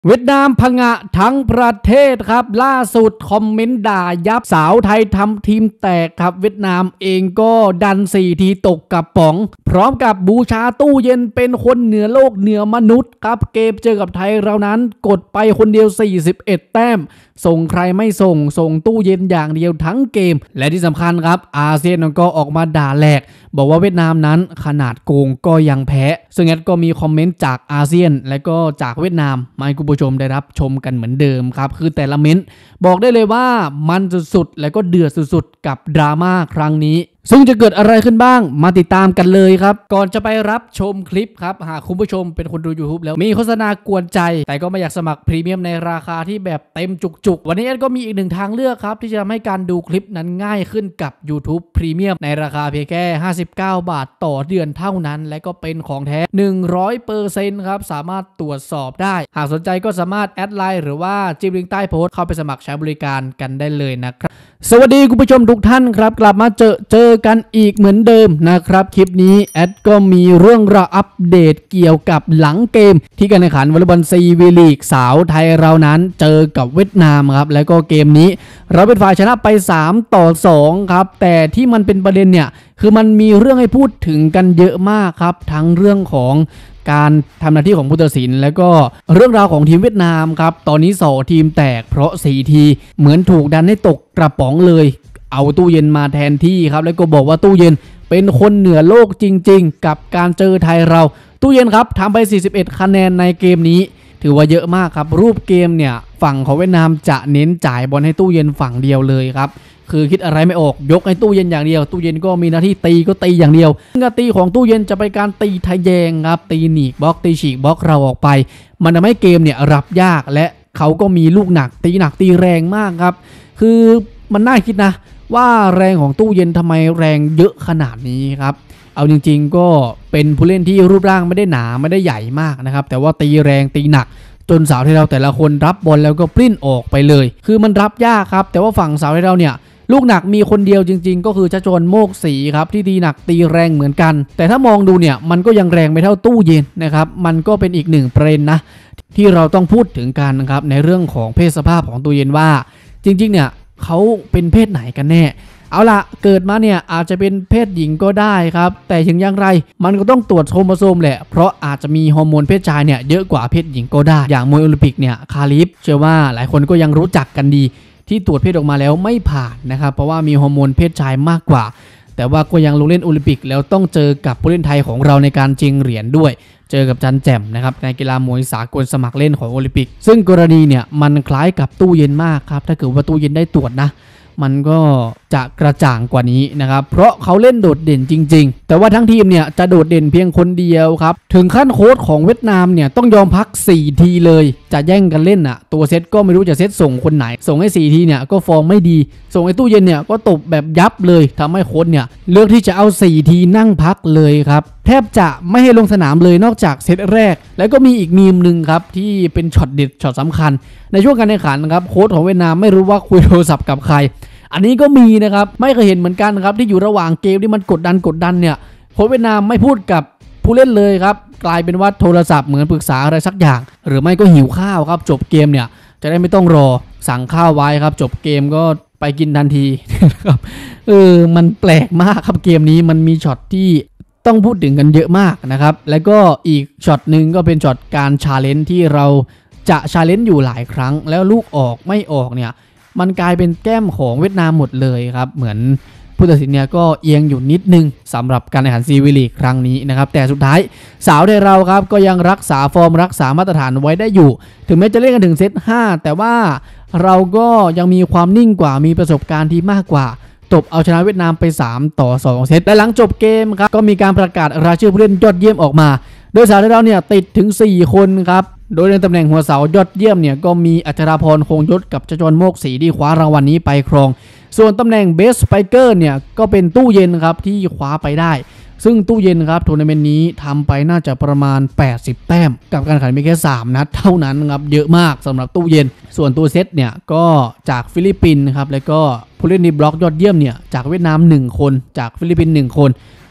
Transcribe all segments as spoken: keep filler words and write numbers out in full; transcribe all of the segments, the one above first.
เวียดนามผงะทั้งประเทศครับล่าสุดคอมเมนต์ด่ายับสาวไทยทำทีมแตกครับเวียดนามเองก็ดันสี่ทีตกกับป๋องพร้อมกับบูชาตู้เย็นเป็นคนเหนือโลกเหนือมนุษย์ครับเกมเจอกับไทยเรานั้นกดไปคนเดียวสี่สิบเอ็ดแต้มส่งใครไม่ส่งส่งตู้เย็นอย่างเดียวทั้งเกมและที่สำคัญครับอาเซียนก็ออกมาด่าแหลกบอกว่าเวียดนามนั้นขนาดโกงก็ยังแพ้ซึ่งแอดก็มีคอมเมนต์จากอาเซียนและก็จากเวียดนามมาให้คุณผู้ชมได้รับชมกันเหมือนเดิมครับคือแต่ละเม้นต์บอกได้เลยว่ามันสุดๆและก็เดือดสุดๆกับดราม่าครั้งนี้ซึ่งจะเกิดอะไรขึ้นบ้างมาติดตามกันเลยครับก่อนจะไปรับชมคลิปครับหากคุณผู้ชมเป็นคนดู YouTube แล้วมีโฆษณากวนใจแต่ก็ไม่อยากสมัครพรีเมียมในราคาที่แบบเต็มจุกๆวันนี้แอดก็มีอีกหนึ่งทางเลือกครับที่จะทำให้การดูคลิปนั้นง่ายขึ้นกับ YouTube Premium ในราคาเพียงแค่ห้าสิบเก้าบาทต่อเดือนเท่านั้นและก็เป็นของแท้ หนึ่งร้อยเปอร์เซ็นต์ ครับสามารถตรวจสอบได้หากสนใจก็สามารถแอดไลน์หรือว่าจิ้มลิงก์ใต้โพสต์เข้าไปสมัครใช้บริการกันได้เลยนะครับสวัสดีคุณผู้ชมทุกท่านครับกลับมาเจอเจอกันอีกเหมือนเดิมนะครับคลิปนี้แอดก็มีเรื่องราวอัปเดตเกี่ยวกับหลังเกมที่การแข่งขันวอลเลย์บอลซีวีลีกสาวไทยเรานั้นเจอกับเวียดนามครับแล้วก็เกมนี้เราเป็นฝ่ายชนะไปสามต่อสองครับแต่ที่มันเป็นประเด็นเนี่ยคือมันมีเรื่องให้พูดถึงกันเยอะมากครับทั้งเรื่องของการทำหน้าที่ของผู้ตัดสินแล้วก็เรื่องราวของทีมเวียดนามครับตอนนี้สองทีมแตกเพราะสี่ทีเหมือนถูกดันให้ตกกระป๋องเลยเอาตู้เย็นมาแทนที่ครับแล้วก็บอกว่าตู้เย็นเป็นคนเหนือโลกจริงๆกับการเจอไทยเราตู้เย็นครับทำไปสี่สิบเอ็ดคะแนนในเกมนี้ถือว่าเยอะมากครับรูปเกมเนี่ยฝั่งของเวียดนามจะเน้นจ่ายบอลให้ตู้เย็นฝั่งเดียวเลยครับคือคิดอะไรไม่ออกยกให้ตู้เย็นอย่างเดียวตู้เย็นก็มีหน้าที่ตีก็ตีอย่างเดียวหน้าที่ของตู้เย็นจะไปการตีทะแยงครับตีหนีบบล็อกตีฉีกบล็อกเราออกไปมันทำให้เกมเนี่ยรับยากและเขาก็มีลูกหนักตีหนักตีแรงมากครับคือมันน่าคิดนะว่าแรงของตู้เย็นทำไมแรงเยอะขนาดนี้ครับเอาจริงๆก็เป็นผู้เล่นที่รูปร่างไม่ได้หนาไม่ได้ใหญ่มากนะครับแต่ว่าตีแรงตีหนักจนสาวไทยเราแต่ละคนรับบอลแล้วก็ปลิ้นออกไปเลยคือมันรับยากครับแต่ว่าฝั่งสาวไทยเราเนี่ยลูกหนักมีคนเดียวจริงๆก็คือชจนโมกศรีครับที่ตีหนักตีแรงเหมือนกันแต่ถ้ามองดูเนี่ยมันก็ยังแรงไม่เท่าตู้เย็นนะครับมันก็เป็นอีกหนึ่งประเด็นนะที่เราต้องพูดถึงกันนะครับในเรื่องของเพศสภาพของตู้เย็นว่าจริงๆเนี่ยเขาเป็นเพศไหนกันแน่เอาล่ะเกิดมาเนี่ยอาจจะเป็นเพศหญิงก็ได้ครับแต่ถึงอย่างไรมันก็ต้องตรวจโครโมโซมแหละเพราะอาจจะมีฮอร์โมนเพศชายเนี่ยเยอะกว่าเพศหญิงก็ได้อย่างมวยโอลิมปิกเนี่ยคาลิฟเชื่อว่าหลายคนก็ยังรู้จักกันดีที่ตรวจเพศออกมาแล้วไม่ผ่านนะครับเพราะว่ามีฮอร์โมนเพศชายมากกว่าแต่ว่าก็ยังลงเล่นโอลิมปิกแล้วต้องเจอกับผู้เล่นไทยของเราในการชิงเหรียญด้วยเจอกับจันแจ่มนะครับในกีฬามวยสากลสมัครเล่นของโอลิมปิกซึ่งกรณีเนี่ยมันคล้ายกับตู้เย็นมากครับถ้าเกิดว่าตู้เย็นได้ตรวจนะมันก็จะกระจ่างกว่านี้นะครับเพราะเขาเล่นโดดเด่นจริงๆแต่ว่าทั้งทีมเนี่ยจะโดดเด่นเพียงคนเดียวครับถึงขั้นโค้ชของเวียดนามเนี่ยต้องยอมพักสี่ทีเลยจะแย่งกันเล่นอ่ะตัวเซตก็ไม่รู้จะเซตส่งคนไหนส่งให้สี่ทีเนี่ยก็ฟอร์มไม่ดีส่งไอ้ตู้เย็นเนี่ยก็ตบแบบยับเลยทำให้โค้ชเนี่ยเลือกที่จะเอาสี่ทีนั่งพักเลยครับแทบจะไม่ให้ลงสนามเลยนอกจากเซตแรกแล้วก็มีอีกมีมหนึ่งครับที่เป็นช็อตเด็ดช็อตสำคัญในช่วงการแข่งขันครับโค้ชของเวียดนามไม่รู้ว่าคุยโทรศัพท์กับใครอันนี้ก็มีนะครับไม่เคยเห็นเหมือนกันครับที่อยู่ระหว่างเกมที่มันกดดันกดดันเนี่ยโค้ชเวียดนามไม่พูดกับผู้เล่นเลยครับกลายเป็นว่าโทรศัพท์เหมือนปรึกษาอะไรสักอย่างหรือไม่ก็หิวข้าวครับจบเกมเนี่ยจะได้ไม่ต้องรอสั่งข้าวไว้ครับจบเกมก็ไปกินทันทีครับเออมันแปลกมากครับเกมนี้มันมีช็อตที่ต้องพูดถึงกันเยอะมากนะครับแล้วก็อีกช็อตหนึ่งก็เป็นช็อตการชาเลนจ์ที่เราจะชาเลนจ์อยู่หลายครั้งแล้วลูกออกไม่ออกเนี่ยมันกลายเป็นแก้มของเวียดนามหมดเลยครับเหมือนผู้ตัดสินเนี่ยก็เอียงอยู่นิดนึงสำหรับการแข่งขันซีวีลีกครั้งนี้นะครับแต่สุดท้ายสาวไทยเราครับก็ยังรักษาฟอร์มรักษามาตรฐานไว้ได้อยู่ถึงแม้จะเล่นกันถึงเซตห้าแต่ว่าเราก็ยังมีความนิ่งกว่ามีประสบการณ์ที่มากกว่าตบเอาชนะเวียดนามไปสามต่อสองเซตและหลังจบเกมครับก็มีการประกาศรายชื่อผู้เล่นยอดเยี่ยมออกมาโดยสาวไทยเราเนี่ยติดถึงสี่คนครับโดยในตำแหน่งหัวเสายอดเยี่ยมเนี่ยก็มีอัชราพรคงยศกับชจนโมกศรีที่คว้ารางวัลนี้ไปครองส่วนตำแหน่งเบสสไปเกอร์เนี่ยก็เป็นตู้เย็นครับที่คว้าไปได้ซึ่งตู้เย็นครับทัวร์นาเมนต์นี้ทำไปน่าจะประมาณแปดสิบแต้มกับการแข่งขันมีแค่สามนัดเท่านั้นครับเยอะมากสำหรับตู้เย็นส่วนตัวเซตเนี่ยก็จากฟิลิปปินส์ครับแล้วก็ผู้เล่นในบล็อกยอดเยี่ยมเนี่ยจากเวียดนามหนึ่งคนจากฟิลิปปินส์หนึ่งคน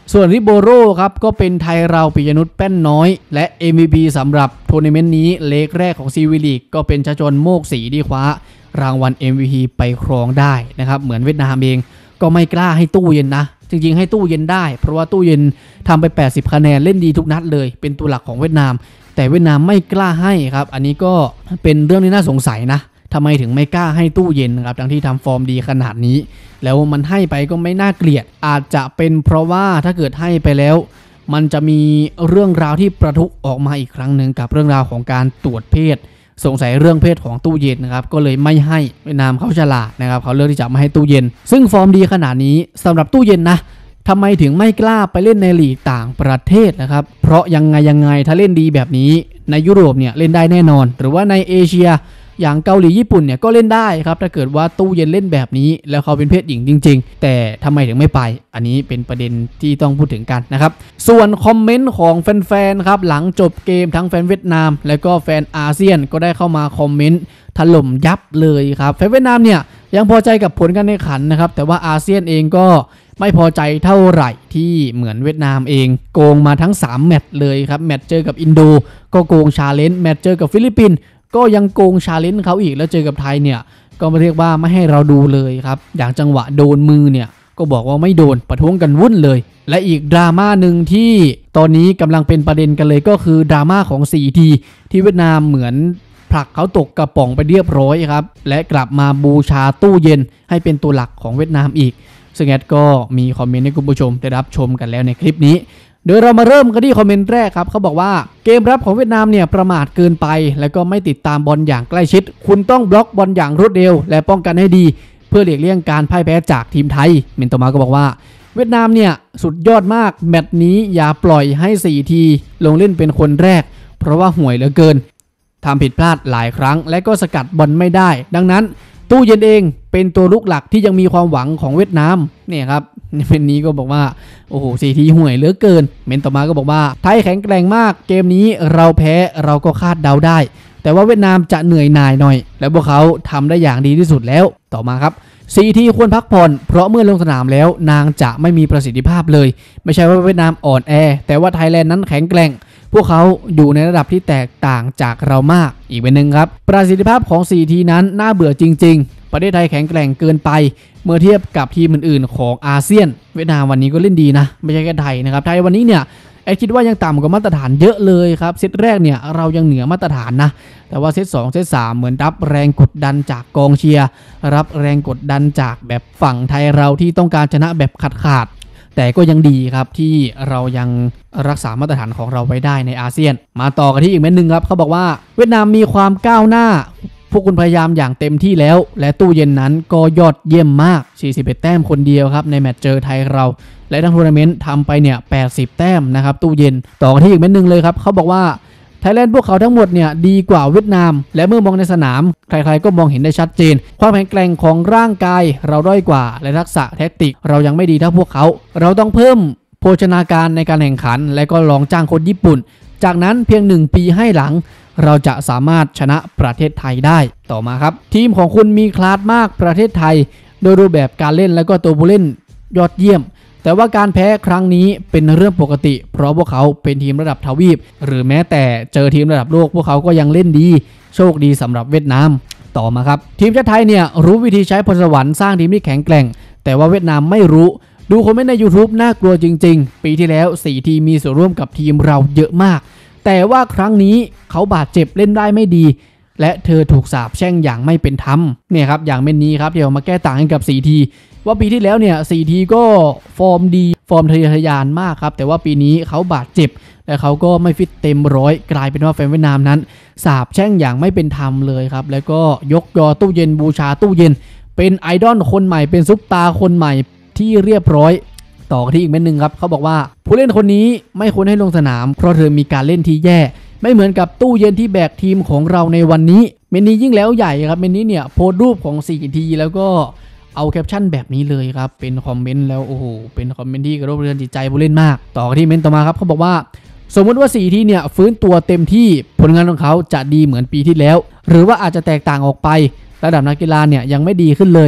ส่วนริโบโรครับก็เป็นไทยเราปิยนุชแป้นน้อยและ เอ็ม วี พี สำหรับทัวร์นาเมนต์นี้เลกแรกของซีวีลีกก็เป็นชจนโมกศรีที่คว้ารางวัล เอ็ม วี พี ไปครองได้นะครับเหมือนเวียดนามเองก็ไม่กล้าให้ตู้เย็นนะจริงๆให้ตู้เย็นได้เพราะว่าตู้เย็นทำไปแปดสิบคะแนนเล่นดีทุกนัดเลยเป็นตัวหลักของเวียดนามแต่เวียดนามไม่กล้าให้ครับอันนี้ก็เป็นเรื่องที่น่าสงสัยนะทำไมถึงไม่กล้าให้ตู้เย็นครับทั้งที่ทำฟอร์มดีขนาดนี้แล้วมันให้ไปก็ไม่น่าเกลียดอาจจะเป็นเพราะว่าถ้าเกิดให้ไปแล้วมันจะมีเรื่องราวที่ประทุออกมาอีกครั้งหนึ่งกับเรื่องราวของการตรวจเพศสงสัยเรื่องเพศของตู้เย็นนะครับก็เลยไม่ให้เวียดนามเขาฉลาดนะครับเขาเลือกที่จะไม่ให้ตู้เย็นซึ่งฟอร์มดีขนาดนี้สำหรับตู้เย็นนะทำไมถึงไม่กล้าไปเล่นในลีกต่างประเทศนะครับเพราะยังไงยังไงถ้าเล่นดีแบบนี้ในยุโรปเนี่ยเล่นได้แน่นอนหรือว่าในเอเชียอย่างเกาหลีญี่ปุ่นเนี่ยก็เล่นได้ครับถ้าเกิดว่าตู้เย็นเล่นแบบนี้แล้วเขาเป็นเพศหญิงจริงๆแต่ทำไมถึงไม่ไปอันนี้เป็นประเด็นที่ต้องพูดถึงกันนะครับส่วนคอมเมนต์ของแฟนๆครับหลังจบเกมทั้งแฟนเวียดนามและก็แฟนอาเซียนก็ได้เข้ามาคอมเมนต์ถล่มยับเลยครับแฟนเวียดนามเนี่ยยังพอใจกับผลการแข่งขันนะครับแต่ว่าอาเซียนเองก็ไม่พอใจเท่าไหร่ที่เหมือนเวียดนามเองโกงมาทั้งสามแมตช์เลยครับแมตช์เจอกับอินโดก็โกงชาเลนจ์แมตช์เจอกับฟิลิปปินส์ก็ยังโกงชาเลนจ์เขาอีกแล้วเจอกับไทยเนี่ยก็มาเรียกว่าไม่ให้เราดูเลยครับอย่างจังหวะโดนมือเนี่ยก็บอกว่าไม่โดนประท้วงกันวุ่นเลยและอีกดราม่าหนึ่งที่ตอนนี้กำลังเป็นประเด็นกันเลยก็คือดราม่าของ ซี ที ที่เวียดนามเหมือนผลักเขาตกกระป๋องไปเรียบร้อยครับและกลับมาบูชาตู้เย็นให้เป็นตัวหลักของเวียดนามอีกซึ่งแอดก็มีคอมเมนต์ให้คุณผู้ชมได้รับชมกันแล้วในคลิปนี้โดยเรามาเริ่มกันที่คอมเมนต์แรกครับเขาบอกว่าเกมรับของเวียดนามเนี่ยประมาทเกินไปแล้วก็ไม่ติดตามบอลอย่างใกล้ชิดคุณต้องบล็อกบอลอย่างรวดเร็วและป้องกันให้ดีเพื่อหลีกเลี่ยงการพ่ายแพ้จากทีมไทยเมนโตมาก็บอกว่าเวียดนามเนี่ยสุดยอดมากแมตช์นี้อย่าปล่อยให้ ซี ที ลงเล่นเป็นคนแรกเพราะว่าห่วยเหลือเกินทำผิดพลาดหลายครั้งและก็สกัดบอลไม่ได้ดังนั้นตู้เย็นเองเป็นตัวลุกหลักที่ยังมีความหวังของเวียดนามเนี่ยครับเมนนี้ก็บอกว่าโอ้โหซีทีห่วยเหลือเกินเมนต่อมาก็บอกว่าไทยแข็งแกร่งมากเกมนี้เราแพ้เราก็คาดเดาได้แต่ว่าเวียดนามจะเหนื่อยหน่ายหน่อยและพวกเขาทำได้อย่างดีที่สุดแล้วต่อมาครับซีทีควรพักผ่อนเพราะเมื่อลงสนามแล้วนางจะไม่มีประสิทธิภาพเลยไม่ใช่ว่าเวียดนามอ่อนแอแต่ว่าไทยแลนด์นั้นแข็งแกร่งพวกเขาอยู่ในระดับที่แตกต่างจากเรามากอีกเป็นหนึ่งครับประสิทธิภาพของ ซี ที นั้นน่าเบื่อจริงๆประเทศไทยแข็งแกร่งเกินไปเมื่อเทียบกับทีมอื่นๆของอาเซียนเวียดนามวันนี้ก็เล่นดีนะไม่ใช่แค่ไทยนะครับไทยวันนี้เนี่ยไอคิดว่ายังต่ำกว่ามาตรฐานเยอะเลยครับเซตแรกเนี่ยเรายังเหนือมาตรฐานนะแต่ว่าเซตสองเซตสามเหมือนรับแรงกดดันจากกองเชียร์รับแรงกดดันจากแบบฝั่งไทยเราที่ต้องการชนะแบบขาดๆแต่ก็ยังดีครับที่เรายังรักษามาตรฐานของเราไว้ได้ในอาเซียนมาต่อกันที่อีกเม็ดหนึ่งครับเขาบอกว่าเวียดนามมีความก้าวหน้าพวกคุณพยายามอย่างเต็มที่แล้วและตู้เย็นนั้นก็ยอดเยี่ยมมากสี่สิบเอ็ดแต้มคนเดียวครับในแมตช์เจอไทยเราและทั้งทัวร์นาเมนต์ทำไปเนี่ยแปดสิบแต้มนะครับตู้เย็นต่อกันที่อีกเม็ดหนึ่งเลยครับเขาบอกว่าไทยแลนด์พวกเขาทั้งหมดเนี่ยดีกว่าเวียดนามและเมื่อมองในสนามใครๆก็มองเห็นได้ชัดเจนความแข็งแกร่งของร่างกายเราด้อยกว่าและทักษะแท็กติกเรายังไม่ดีเท่าพวกเขาเราต้องเพิ่มโภชนาการในการแข่งขันและก็ลองจ้างคนญี่ปุ่นจากนั้นเพียงหนึ่งปีให้หลังเราจะสามารถชนะประเทศไทยได้ต่อมาครับทีมของคุณมีคลาสมากประเทศไทยโดยรูปแบบการเล่นและก็ตัวผู้เล่นยอดเยี่ยมแต่ว่าการแพ้ครั้งนี้เป็นเรื่องปกติเพราะพวกเขาเป็นทีมระดับทวีปหรือแม้แต่เจอทีมระดับโลกพวกเขาก็ยังเล่นดีโชคดีสำหรับเวียดนามต่อมาครับทีมชาติไทยเนี่ยรู้วิธีใช้พรสวรรค์สร้างทีมที่แข็งแกร่งแต่ว่าเวียดนามไม่รู้ดูคอมเมนต์ใน YouTube น่ากลัวจริงๆปีที่แล้วสี่ทีมมีส่วนร่วมกับทีมเราเยอะมากแต่ว่าครั้งนี้เขาบาดเจ็บเล่นได้ไม่ดีและเธอถูกสาปแช่งอย่างไม่เป็นธรรมเนี่ยครับอย่างเม็นนี้ครับเดี๋ยวมาแก้ต่างให้กับ ซี ที ว่าปีที่แล้วเนี่ย ซี ที ก็ฟอร์มดีฟอร์มทะเยอทะยานมากครับแต่ว่าปีนี้เขาบาดเจ็บและเขาก็ไม่ฟิตเต็มร้อยกลายเป็นว่าแฟนเวียดนามนั้นสาปแช่งอย่างไม่เป็นธรรมเลยครับแล้วก็ยกยอตู้เย็นบูชาตู้เย็นเป็นไอดอลคนใหม่เป็นซุปตาคนใหม่ที่เรียบร้อยต่อที่อีกเม็ดหนึ่งครับเขาบอกว่าผู้เล่นคนนี้ไม่ควรให้ลงสนามเพราะเธอมีการเล่นที่แย่ไม่เหมือนกับตู้เย็นที่แบกทีมของเราในวันนี้เมนนี้ยิ่งแล้วใหญ่ครับเมนนี้เนี่ยโพสต์รูปของ ซี ที แล้วก็เอาแคปชั่นแบบนี้เลยครับเป็นคอมเมนต์แล้วโอ้โหเป็นคอมเมนต์ที่กระทบกระเทือนจิตใจผู้เล่นมากต่อที่เมนต์ต่อมาครับเขาบอกว่าสมมติว่า ซี ที เนี่ยฟื้นตัวเต็มที่ผลงานของเขาจะดีเหมือนปีที่แล้วหรือว่าอาจจะแตกต่างออกไประดับนักกีฬาเนี่ยยังไม่ดีขึ้นเลย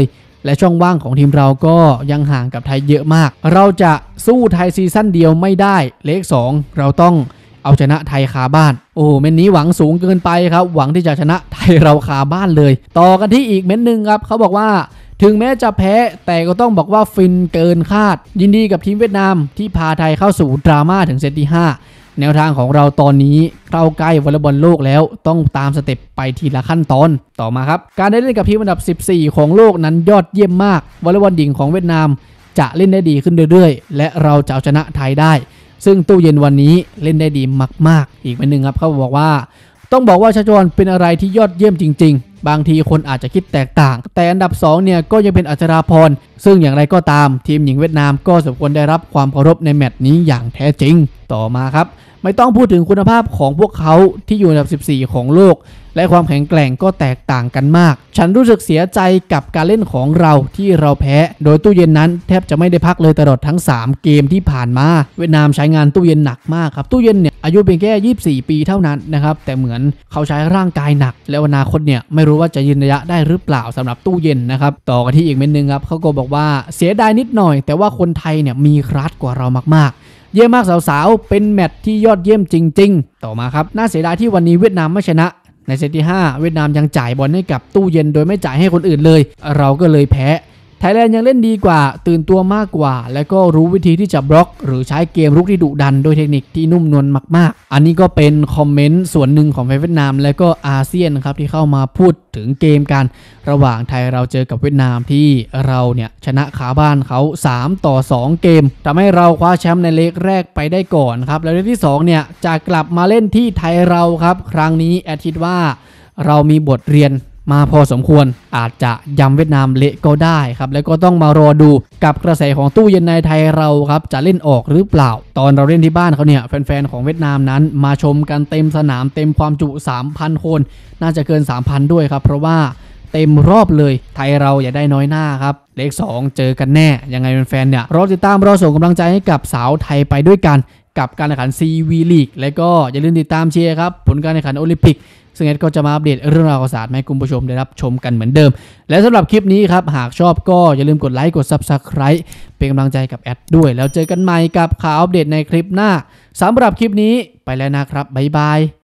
และช่องว่างของทีมเราก็ยังห่างกับไทยเยอะมากเราจะสู้ไทยซีซั่นเดียวไม่ได้เลขสองเราต้องเอาชนะไทยคาบ้านโอ้เม็ดนี้หวังสูงเกินไปครับหวังที่จะชนะไทยเราคาบ้านเลยต่อกันที่อีกเม็ดหนึ่งครับเขาบอกว่าถึงแม้จะแพ้แต่ก็ต้องบอกว่าฟินเกินคาดยินดีกับทีมเวียดนามที่พาไทยเข้าสู่ดราม่าถึงเซตที่ห้าแนวทางของเราตอนนี้เข้าใกล้วอลเลย์บอลโลกแล้วต้องตามสเต็ปไปทีละขั้นตอนต่อมาครับการได้เล่นกับทีมอันดับสิบสี่ของโลกนั้นยอดเยี่ยมมากวอลเลย์บอลหญิงของเวียดนามจะเล่นได้ดีขึ้นเรื่อยๆและเราจะเอาชนะไทยได้ซึ่งตู้เย็นวันนี้เล่นได้ดีมากๆอีกเป็นหนึ่งครับเขาบอกว่าต้องบอกว่าชัชวาลเป็นอะไรที่ยอดเยี่ยมจริงๆบางทีคนอาจจะคิดแตกต่างแต่อันดับสองเนี่ยก็ยังเป็นอัชราพรซึ่งอย่างไรก็ตามทีมหญิงเวียดนามก็สมควรได้รับความเคารพในแมตช์นี้อย่างแท้จริงต่อมาครับไม่ต้องพูดถึงคุณภาพของพวกเขาที่อยู่อันดับสิบสี่ของโลกและความแข็งแกร่งก็แตกต่างกันมากฉันรู้สึกเสียใจกับการเล่นของเราที่เราแพ้โดยตู้เย็นนั้นแทบจะไม่ได้พักเลยตลอดทั้งสามเกมที่ผ่านมาเวียดนามใช้งานตู้เย็นหนักมากครับตู้เย็นเนี่ยอายุเพียงแค่ยี่สิบสี่ปีเท่านั้นนะครับแต่เหมือนเขาใช้ร่างกายหนักและอนาคตเนี่ยไม่รู้ว่าจะยืนระยะได้หรือเปล่าสำหรับตู้เย็นนะครับต่อกันที่อีกเม็ดนึงครับเขาก็บอกว่าเสียดายนิดหน่อยแต่ว่าคนไทยเนี่ยมีคลาสกว่าเรามากๆเยี่ยมมากสาวๆเป็นแมตช์ที่ยอดเยี่ยมจริงๆต่อมาครับน่าเสียดายที่วันนี้เวียดนามไม่ชนะในเซตที่ห้าเวียดนามยังจ่ายบอลให้กับตู้เย็นโดยไม่จ่ายให้คนอื่นเลยเราก็เลยแพ้ไทยแลนด์ยังเล่นดีกว่าตื่นตัวมากกว่าและก็รู้วิธีที่จะบล็อกหรือใช้เกมรุกที่ดุดันโดยเทคนิคที่นุ่มนวลมากๆอันนี้ก็เป็นคอมเมนต์ส่วนหนึ่งของแฟนเวียดนามและก็อาเซียนครับที่เข้ามาพูดถึงเกมกันระหว่างไทยเราเจอกับเวียดนามที่เราเนี่ยชนะขาบ้านเขาสามต่อสองเกมทำให้เราคว้าแชมป์ในเลกแรกไปได้ก่อนครับแล้วเลกที่สองเนี่ยจะกลับมาเล่นที่ไทยเราครับครั้งนี้แอดคิดว่าเรามีบทเรียนมาพอสมควรอาจจะยำเวียดนามเละก็ได้ครับแล้วก็ต้องมารอดูกับกระแสของตู้เย็นในไทยเราครับจะเล่นออกหรือเปล่าตอนเราเล่นที่บ้านเขาเนี่ยแฟนๆของเวียดนามนั้นมาชมกันเต็มสนามเต็มความจุ สามพัน คนน่าจะเกิน สามพัน ด้วยครับเพราะว่าเต็มรอบเลยไทยเราอย่าได้น้อยหน้าครับเลขสองเจอกันแน่ยังไงแฟนๆเนี่ยรอติดตามรอส่งกำลังใจให้กับสาวไทยไปด้วยกันกับการแข่งขัน ซี วี League และก็อย่าลืมติดตามเชียร์ครับผลการแข่งขันโอลิมปิกซึ่งเอ็ดก็จะมาอัปเดตเรื่องราวข่าวสารให้คุณผู้ชมได้รับชมกันเหมือนเดิมและสำหรับคลิปนี้ครับหากชอบก็อย่าลืมกดไลค์กด ซับสไครบ์ เป็นกำลังใจกับแอดด้วยแล้วเจอกันใหม่กับข่าวอัปเดตในคลิปหน้าสำหรับคลิปนี้ไปแล้วนะครับบ๊ายบาย